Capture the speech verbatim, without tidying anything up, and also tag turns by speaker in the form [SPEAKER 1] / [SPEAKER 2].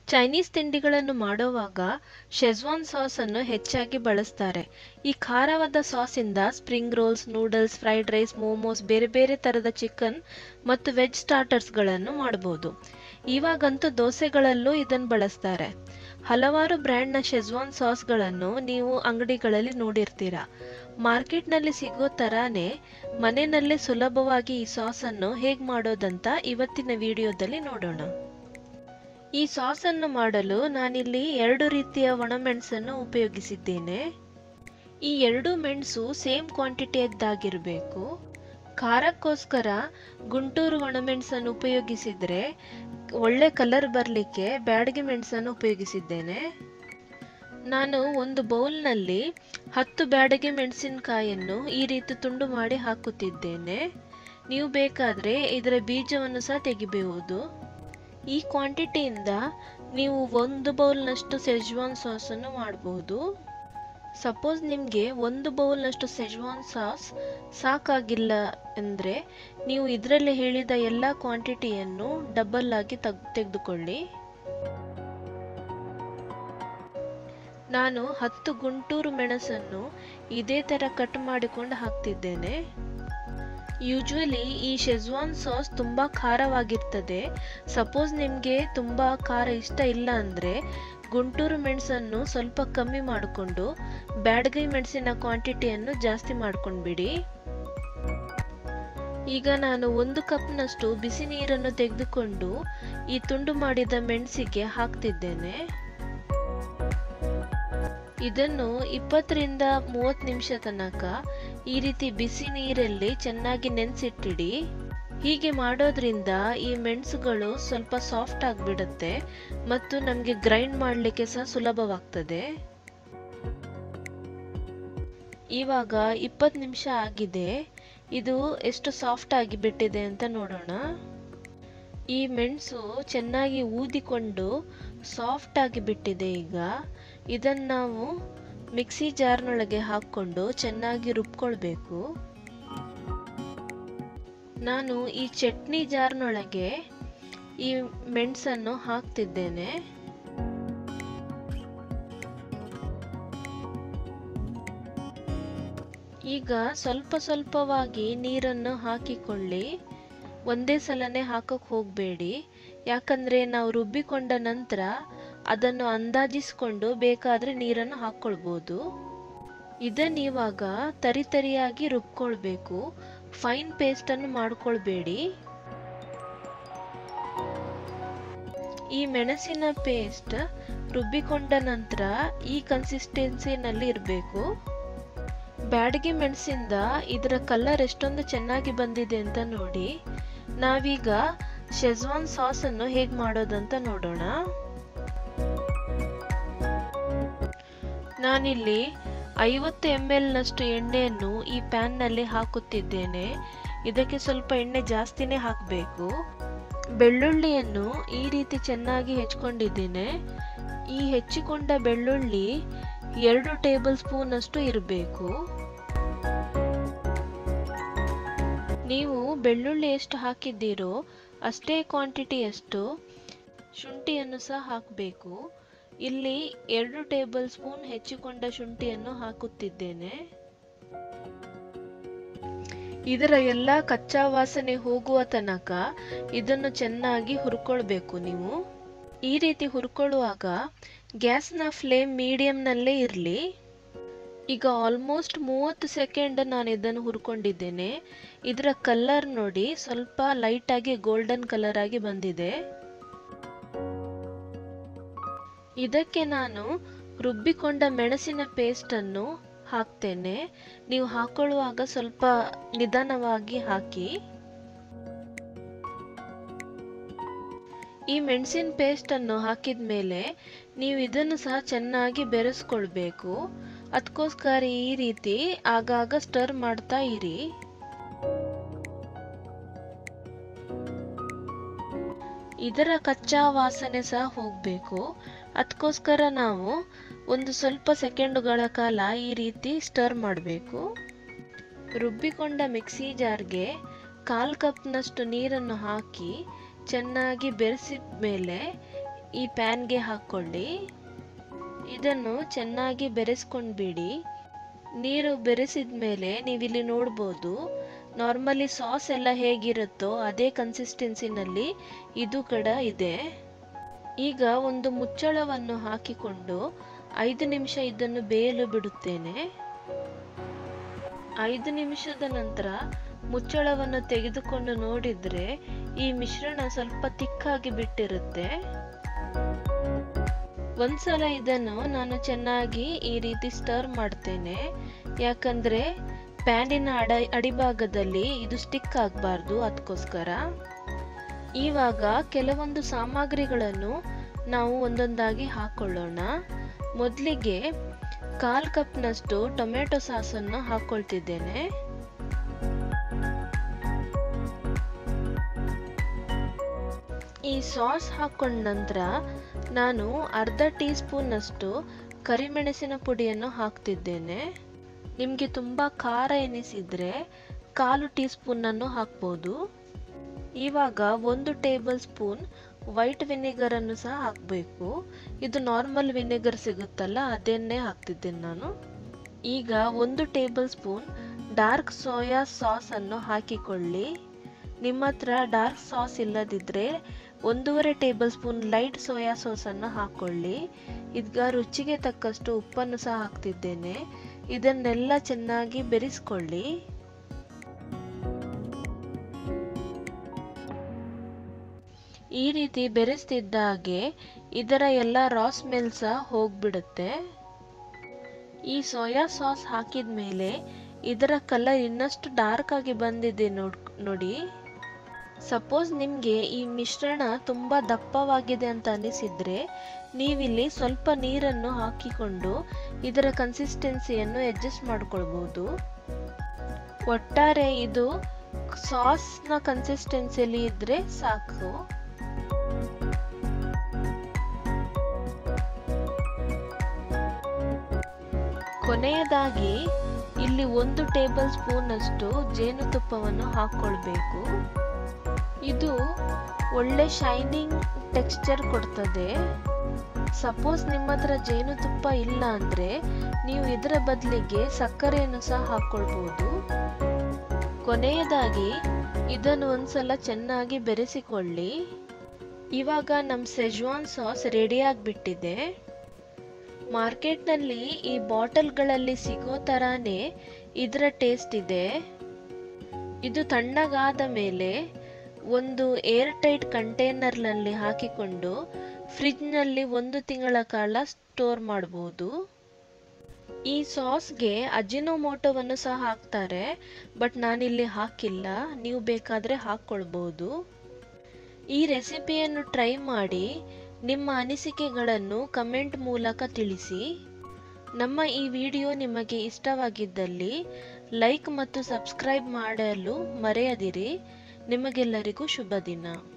[SPEAKER 1] Chinese ತಿಂಡಿಗಳನ್ನು ಮಾಡುವಾಗ Schezwan sauce ಅನ್ನು ಹೆಚ್ಚಾಗಿ ಬಳಸ್ತಾರೆ. ಈ ಖಾರವಾದ ಸಾಸ್ ಇಂದ spring rolls, noodles, fried rice, momos, ಬೇರೆ ಬೇರೆ ತರದ ಚಿಕನ್ ಮತ್ತು ವೆಜ್ ಸ್ಟಾರ್ಟರ್ಸ್ ಗಳನ್ನು ಮಾಡಬಹುದು. ಇವಾಗಂತೂ ದೋಸೆಗಳಲ್ಲೂ ಇದನ್ನು ಬಳಸ್ತಾರೆ. ಹಲವಾರು ಬ್ರ್ಯಾಂಡ್ನ ಶೆಜ್ವಾನ್ ಸಾಸ್ಗಳನ್ನು ನೀವು ಅಂಗಡಿಗಳಲ್ಲಿ ನೋಡಿರ್ತೀರಾ. ಮಾರ್ಕೆಟ್ನಲ್ಲಿ ಸಿಗೋ ತರಾನೇ ಮನೆಯಲ್ಲೇ ಸುಲಭವಾಗಿ ಈ ಸಾಸ್ ಅನ್ನು ಹೇಗೆ ಮಾಡೋದಂತ ಇವತ್ತಿನ ವಿಡಿಯೋದಲ್ಲಿ ನೋಡೋಣ. ಈ ಸಾಸ್ ಅನ್ನು ಮಾಡಲು ನಾನಿಲ್ಲಿ ಎರಡು ರೀತಿಯ ಒಣಮೆಣಸನ್ನು ಉಪಯೋಗಿಸಿದ್ದೇನೆ. ಈ ಎರಡು ಮೆಣಸು ಸೇಮ್ ಕ್ವಾಂಟಿಟಿಯದ್ದಾಗಿರಬೇಕು. ಖಾರಕ್ಕೋಸ್ಕರ ಗುಂಟೂರು ಒಣಮೆಣಸನ್ನು ಉಪಯೋಗಿಸಿದರೆ ಒಳ್ಳೆ ಕಲರ್ ಬರಲಿಕ್ಕೆ ಬ್ಯಾಡಗಿ ಮೆಣಸನ್ನು ಉಪಯೋಗಿಸಿದ್ದೇನೆ. ನಾನು ಒಂದು ಬೌಲ್ನಲ್ಲಿ ಹತ್ತು ಬ್ಯಾಡಗಿ ಮೆಣಸಿನಕಾಯಿಯನ್ನು ಈ ರೀತಿ ತುಂಡು ಮಾಡಿ ಹಾಕುತ್ತಿದ್ದೇನೆ. ನೀವು ಬೇಕಾದರೆ ಇದರ ಬೀಜವನ್ನು ಸಹ ತೆಗಿಬಹುದು. ಈ ಕ್ವಾಂಟಿಟಿಯಿಂದ ನೀವು ಒಂದು ಬೌಲ್ನಷ್ಟು ಸೆಜ್ವಾನ್ ಸಾಸನ್ನು ಮಾಡಬಹುದು. ಸಪೋಸ್ ನಿಮಗೆ ಒಂದು ಬೌಲ್ನಷ್ಟು ಸೆಜ್ವಾನ್ ಸಾಸ್ ಸಾಕಾಗಿಲ್ಲ ಅಂದರೆ ನೀವು ಇದರಲ್ಲಿ ಹೇಳಿದ ಎಲ್ಲ ಕ್ವಾಂಟಿಟಿಯನ್ನು ಡಬಲ್ ಆಗಿ ತೆಗ್ ತೆಗೆದುಕೊಳ್ಳಿ. ನಾನು ಹತ್ತು ಗುಂಟೂರು ಮೆಣಸನ್ನು ಇದೇ ಥರ ಕಟ್ ಮಾಡಿಕೊಂಡು ಹಾಕ್ತಿದ್ದೇನೆ. ಯೂಶುವಲಿ ಈ ಶೆಜ್ವಾನ್ ಸಾಸ್ ತುಂಬ ಖಾರವಾಗಿರ್ತದೆ. ಸಪೋಸ್ ನಿಮಗೆ ತುಂಬ ಖಾರ ಇಷ್ಟ ಇಲ್ಲ ಅಂದರೆ ಗುಂಟೂರು ಮೆಣಸನ್ನು ಸ್ವಲ್ಪ ಕಮ್ಮಿ ಮಾಡಿಕೊಂಡು ಬ್ಯಾಡಗಿ ಮೆಣಸಿನ ಕ್ವಾಂಟಿಟಿಯನ್ನು ಜಾಸ್ತಿ ಮಾಡ್ಕೊಂಡ್ಬಿಡಿ. ಈಗ ನಾನು ಒಂದು ಕಪ್ನಷ್ಟು ಬಿಸಿ ನೀರನ್ನು ತೆಗೆದುಕೊಂಡು ಈ ತುಂಡು ಮಾಡಿದ ಮೆಣಸಿಗೆ ಹಾಕ್ತಿದ್ದೇನೆ. ಇದನ್ನು ಇಪ್ಪತ್ತರಿಂದ ಮೂವತ್ತು ನಿಮಿಷ ತನಕ ಈ ರೀತಿ ಬಿಸಿ ನೀರಲ್ಲಿ ಚೆನ್ನಾಗಿ ನೆನೆಸಿಟ್ಟಿಡಿ. ಹೀಗೆ ಮಾಡೋದ್ರಿಂದ ಈ ಮೆಣಸುಗಳು ಸ್ವಲ್ಪ ಸಾಫ್ಟ್ ಆಗಿಬಿಡುತ್ತೆ ಮತ್ತು ನಮಗೆ ಗ್ರೈಂಡ್ ಮಾಡಲಿಕ್ಕೆ ಸಹ ಸುಲಭವಾಗ್ತದೆ. ಇವಾಗ ಇಪ್ಪತ್ತು ನಿಮಿಷ ಆಗಿದೆ. ಇದು ಎಷ್ಟು ಸಾಫ್ಟ್ ಆಗಿ ಬಿಟ್ಟಿದೆ ಅಂತ ನೋಡೋಣ. ಈ ಮೆಣಸು ಚೆನ್ನಾಗಿ ಊದಿಕೊಂಡು ಸಾಫ್ಟ್ ಆಗಿ ಬಿಟ್ಟಿದೆ. ಈಗ ಇದನ್ನು ನಾವು ಮಿಕ್ಸಿ ಜಾರ್ನೊಳಗೆ ಹಾಕ್ಕೊಂಡು ಚೆನ್ನಾಗಿ ರುಬ್ಕೊಳ್ಬೇಕು. ನಾನು ಈ ಚಟ್ನಿ ಜಾರ್ನೊಳಗೆ ಈ ಮೆಣಸನ್ನು ಹಾಕ್ತಿದ್ದೇನೆ. ಈಗ ಸ್ವಲ್ಪ ಸ್ವಲ್ಪವಾಗಿ ನೀರನ್ನು ಹಾಕಿಕೊಳ್ಳಿ. ಒಂದೇ ಸಲನೇ ಹಾಕಕ್ಕೆ ಹೋಗಬೇಡಿ, ಯಾಕಂದರೆ ನಾವು ರುಬ್ಬಿಕೊಂಡ ನಂತರ ಅದನ್ನು ಅಂದಾಜಿಸಿಕೊಂಡು ಬೇಕಾದರೆ ನೀರನ್ನು ಹಾಕ್ಕೊಳ್ಬೋದು. ಇದನ್ನು ಇವಾಗ ತರಿ ತರಿಯಾಗಿ ರುಬ್ಕೊಳ್ಬೇಕು. ಫೈನ್ ಪೇಸ್ಟನ್ನು ಮಾಡ್ಕೊಳ್ಬೇಡಿ. ಈ ಮೆಣಸಿನ ಪೇಸ್ಟ್ ರುಬ್ಬಿಕೊಂಡ ನಂತರ ಈ ಕನ್ಸಿಸ್ಟೆನ್ಸಿನಲ್ಲಿ ಇರಬೇಕು. ಬ್ಯಾಡಗಿ ಮೆಣಸಿಂದ ಇದರ ಕಲರ್ ಎಷ್ಟೊಂದು ಚೆನ್ನಾಗಿ ಬಂದಿದೆ ಅಂತ ನೋಡಿ. ನಾವೀಗ ಶೆಜ್ವಾನ್ ಸಾಸ್ ಅನ್ನು ಹೇಗೆ ಮಾಡೋದಂತ ನೋಡೋಣ. ನಾನಿಲ್ಲಿ ಐವತ್ತು ಎಮ್ ಎಲ್ ನಷ್ಟು ಎಣ್ಣೆಯನ್ನು ಈ ಪ್ಯಾನ್ನಲ್ಲಿ ಹಾಕುತ್ತಿದ್ದೇನೆ. ಇದಕ್ಕೆ ಸ್ವಲ್ಪ ಎಣ್ಣೆ ಜಾಸ್ತಿನೇ ಹಾಕಬೇಕು. ಬೆಳ್ಳುಳ್ಳಿಯನ್ನು ಈ ರೀತಿ ಚೆನ್ನಾಗಿ ಹೆಚ್ಕೊಂಡಿದ್ದೇನೆ. ಈ ಹೆಚ್ಚಿಕೊಂಡ ಬೆಳ್ಳುಳ್ಳಿ ಎರಡು ಟೇಬಲ್ ಸ್ಪೂನ್ ಅಷ್ಟು ಇರಬೇಕು. ನೀವು ಬೆಳ್ಳುಳ್ಳಿ ಎಷ್ಟು ಹಾಕಿದ್ದೀರೋ ಅಷ್ಟೇ ಕ್ವಾಂಟಿಟಿಯಷ್ಟು ಶುಂಠಿಯನ್ನು ಸಹ ಹಾಕಬೇಕು. ಇಲ್ಲಿ ಎರಡು ಟೇಬಲ್ ಸ್ಪೂನ್ ಹೆಚ್ಚಿಕೊಂಡ ಶುಂಠಿಯನ್ನು ಹಾಕುತ್ತಿದ್ದೇನೆ. ಇದರ ಎಲ್ಲ ಕಚ್ಚಾ ವಾಸನೆ ಹೋಗುವ ತನಕ ಇದನ್ನು ಚೆನ್ನಾಗಿ ಹುರ್ಕೊಳ್ಬೇಕು. ನೀವು ಈ ರೀತಿ ಹುರ್ಕೊಳ್ಳುವಾಗ ಗ್ಯಾಸ್ನ ಫ್ಲೇಮ್ ಮೀಡಿಯಂನಲ್ಲೇ ಇರಲಿ. ಈಗ ಆಲ್ಮೋಸ್ಟ್ ಮೂವತ್ತು ಸೆಕೆಂಡ್ ನಾನು ಇದನ್ನು ಹುರ್ಕೊಂಡಿದ್ದೇನೆ. ಇದರ ಕಲರ್ ನೋಡಿ, ಸ್ವಲ್ಪ ಲೈಟಾಗಿ ಗೋಲ್ಡನ್ ಕಲರ್ ಆಗಿ ಬಂದಿದೆ. ಇದಕ್ಕೆ ನಾನು ರುಬ್ಬಿಕೊಂಡ ಮೆಣಸಿನ ಪೇಸ್ಟನ್ನು ಹಾಕ್ತೇನೆ. ನೀವು ಹಾಕೊಳ್ಳುವಾಗ ಸ್ವಲ್ಪ ನಿಧಾನವಾಗಿ ಹಾಕಿ. ಈ ಮೆಣಸಿನ ಪೇಸ್ಟನ್ನು ಹಾಕಿದ ಮೇಲೆ ನೀವು ಇದನ್ನು ಸಹ ಚೆನ್ನಾಗಿ ಬೆರೆಸ್ಕೊಳ್ಬೇಕು. ಅದಕ್ಕೋಸ್ಕರ ಈ ರೀತಿ ಆಗಾಗ ಸ್ಟರ್ ಮಾಡ್ತಾ ಇರಿ. ಇದರ ಕಚ್ಚಾ ವಾಸನೆ ಸಹ ಹೋಗಬೇಕು. ಅದಕ್ಕೋಸ್ಕರ ನಾವು ಒಂದು ಸ್ವಲ್ಪ ಸೆಕೆಂಡುಗಳ ಕಾಲ ಈ ರೀತಿ ಸ್ಟರ್ ಮಾಡಬೇಕು. ರುಬ್ಬಿಕೊಂಡ ಮಿಕ್ಸಿ ಜಾರ್ಗೆ ಕಾಲು ಕಪ್ನಷ್ಟು ನೀರನ್ನು ಹಾಕಿ ಚೆನ್ನಾಗಿ ಬೆರೆಸಿದ ಮೇಲೆ ಈ ಪ್ಯಾನ್ಗೆ ಹಾಕ್ಕೊಳ್ಳಿ. ಇದನ್ನು ಚೆನ್ನಾಗಿ ಬೆರೆಸ್ಕೊಂಡ್ಬಿಡಿ. ನೀರು ಬೆರೆಸಿದ ಮೇಲೆ ನೀವಿಲ್ಲಿ ನೋಡ್ಬೋದು, ನಾರ್ಮಲಿ ಸಾಸ್ ಎಲ್ಲ ಹೇಗಿರುತ್ತೋ ಅದೇ ಕನ್ಸಿಸ್ಟೆನ್ಸಿನಲ್ಲಿ ಇದು ಕೂಡ ಇದೆ. ಈಗ ಒಂದು ಮುಚ್ಚಳವನ್ನು ಹಾಕಿಕೊಂಡು ಐದು ನಿಮಿಷ ಇದನ್ನು ಬೇಯಲು ಬಿಡುತ್ತೇನೆ. ಐದು ನಿಮಿಷದ ನಂತರ ಮುಚ್ಚಳವನ್ನು ತೆಗೆದುಕೊಂಡು ನೋಡಿದ್ರೆ ಈ ಮಿಶ್ರಣ ಸ್ವಲ್ಪ ತಿಕ್ಕಾಗಿ ಬಿಟ್ಟಿರುತ್ತೆ. ಒಂದ್ಸಲ ಇದನ್ನು ನಾನು ಚೆನ್ನಾಗಿ ಈ ರೀತಿ ಸ್ಟರ್ ಮಾಡ್ತೇನೆ, ಯಾಕಂದ್ರೆ ಪ್ಯಾನಿನ ಅಡ ಅಡಿಭಾಗದಲ್ಲಿ ಇದು ಸ್ಟಿಕ್ ಆಗಬಾರ್ದು, ಅದಕ್ಕೋಸ್ಕರ. ಇವಾಗ ಕೆಲವೊಂದು ಸಾಮಗ್ರಿಗಳನ್ನು ನಾವು ಒಂದೊಂದಾಗಿ ಹಾಕೊಳ್ಳೋಣ. ಮೊದಲಿಗೆ ಕಾಲ್ ಕಪ್ನಷ್ಟು ಟೊಮೆಟೊ ಸಾಸನ್ನು ಹಾಕೊಳ್ತಿದ್ದೇನೆ. ಈ ಸಾಸ್ ಹಾಕೊಂಡ ನಂತರ ನಾನು ಅರ್ಧ ಟೀ ಸ್ಪೂನ್ ಅಷ್ಟು ಕರಿಮೆಣಸಿನ ಪುಡಿಯನ್ನು ಹಾಕ್ತಿದ್ದೇನೆ. ನಿಮಗೆ ತುಂಬಾ ಖಾರ ಎನಿಸಿದ್ರೆ ಕಾಲು ಟೀ ಸ್ಪೂನ್ ಅನ್ನು ಹಾಕ್ಬೋದು. ಇವಾಗ ಒಂದು ಟೇಬಲ್ ಸ್ಪೂನ್ ವೈಟ್ ವಿನೆಗರ್ ಅನ್ನು ಸಹ ಹಾಕಬೇಕು. ಇದು ನಾರ್ಮಲ್ ವಿನೆಗರ್ ಸಿಗುತ್ತಲ್ಲ, ಅದನ್ನೇ ಹಾಕ್ತಿದ್ದೇನೆ ನಾನು. ಈಗ ಒಂದು tablespoon dark soya sauce ಅನ್ನು ಹಾಕಿಕೊಳ್ಳಿ. ನಿಮ್ಮ ಹತ್ರ ಡಾರ್ಕ್ ಸಾಸ್ ಇಲ್ಲದಿದ್ರೆ ಒಂದೂವರೆ tablespoon light soya sauce ಅನ್ನು ಹಾಕೊಳ್ಳಿ. ಈಗ ರುಚಿಗೆ ತಕ್ಕಷ್ಟು ಉಪ್ಪನ್ನು ಸಹ ಹಾಕ್ತಿದ್ದೇನೆ. ಇದನ್ನೆಲ್ಲ ಚೆನ್ನಾಗಿ ಬೆರೆಸ್ಕೊಳ್ಳಿ. ಈ ರೀತಿ ಬೆರೆಸ್ತಿದ್ದ ಹಾಗೆ ಇದರ ಎಲ್ಲ ರಾ ಸ್ಮೆಲ್ ಸಹ ಹೋಗ್ಬಿಡುತ್ತೆ. ಈ ಸೋಯಾ ಸಾಸ್ ಹಾಕಿದ ಮೇಲೆ ಇದರ ಕಲರ್ ಇನ್ನಷ್ಟು ಡಾರ್ಕ್ ಆಗಿ ಬಂದಿದೆ ನೋಡ್ ನೋಡಿ ಸಪೋಸ್ ನಿಮಗೆ ಈ ಮಿಶ್ರಣ ತುಂಬಾ ದಪ್ಪವಾಗಿದೆ ಅಂತ ಅನಿಸಿದ್ರೆ ನೀವಿಲ್ಲಿ ಸ್ವಲ್ಪ ನೀರನ್ನು ಹಾಕಿಕೊಂಡು ಇದರ ಕನ್ಸಿಸ್ಟೆನ್ಸಿಯನ್ನು ಅಡ್ಜಸ್ಟ್ ಮಾಡ್ಕೊಳ್ಬಹುದು. ಒಟ್ಟಾರೆ ಇದು ಸಾಸ್ನ ಕನ್ಸಿಸ್ಟೆನ್ಸಿಯಲ್ಲಿ ಇದ್ರೆ ಸಾಕು. ಕೊನೆಯದಾಗಿ ಇಲ್ಲಿ ಒಂದು ಟೇಬಲ್ ಸ್ಪೂನ್ ಅಷ್ಟು ಜೇನುತುಪ್ಪವನ್ನು ಹಾಕೊಳ್ಬೇಕು. ಇದು ಒಳ್ಳೆ ಶೈನಿಂಗ್ ಟೆಕ್ಸ್ಚರ್ ಕೊಡ್ತದೆ. ಸಪೋಸ್ ನಿಮ್ಮ ಹತ್ರ ಜೇನುತುಪ್ಪ ಇಲ್ಲ ಅಂದ್ರೆ ನೀವು ಇದರ ಬದಲಿಗೆ ಸಕ್ಕರೆಯನ್ನು ಸಹ ಹಾಕೊಳ್ಬಹುದು. ಕೊನೆಯದಾಗಿ ಇದನ್ನು ಒಂದ್ಸಲ ಚೆನ್ನಾಗಿ ಬೆರೆಸಿಕೊಳ್ಳಿ. ಇವಾಗ ನಮ್ಮ ಸೆಜ್ವಾನ್ ಸಾಸ್ ರೆಡಿ ಆಗಿಬಿಟ್ಟಿದೆ. ಮಾರ್ಕೆಟ್ನಲ್ಲಿ ಈ ಬಾಟಲ್ಗಳಲ್ಲಿ ಸಿಗೋ ತರಾನೇ ಇದರ ಟೇಸ್ಟ್ ಇದೆ. ಇದು ತಣ್ಣಗಾದ ಮೇಲೆ ಒಂದು ಏರ್ ಟೈಟ್ ಕಂಟೈನರ್ನಲ್ಲಿ ಹಾಕಿಕೊಂಡು ಫ್ರಿಡ್ಜ್ನಲ್ಲಿ ಒಂದು ತಿಂಗಳ ಕಾಲ ಸ್ಟೋರ್ ಮಾಡಬಹುದು. ಈ ಸಾಸ್ಗೆ ಅಜಿನೋಮೋಟೋವನ್ನು ಸಹ ಹಾಕ್ತಾರೆ, ಬಟ್ ನಾನಿಲ್ಲಿ ಹಾಕಿಲ್ಲ, ನೀವು ಬೇಕಾದರೆ ಹಾಕ್ಕೊಳ್ಬಹುದು. ಈ ರೆಸಿಪಿಯನ್ನು ಟ್ರೈ ಮಾಡಿ ನಿಮ್ಮ ಅನಿಸಿಕೆಗಳನ್ನು ಕಮೆಂಟ್ ಮೂಲಕ ತಿಳಿಸಿ. ನಮ್ಮ ಈ ವಿಡಿಯೋ ನಿಮಗೆ ಇಷ್ಟವಾಗಿದ್ದಲ್ಲಿ ಲೈಕ್ ಮತ್ತು ಸಬ್ಸ್ಕ್ರೈಬ್ ಮಾಡಲು ಮರೆಯದಿರಿ. ನಿಮಗೆಲ್ಲರಿಗೂ ಶುಭ ದಿನ.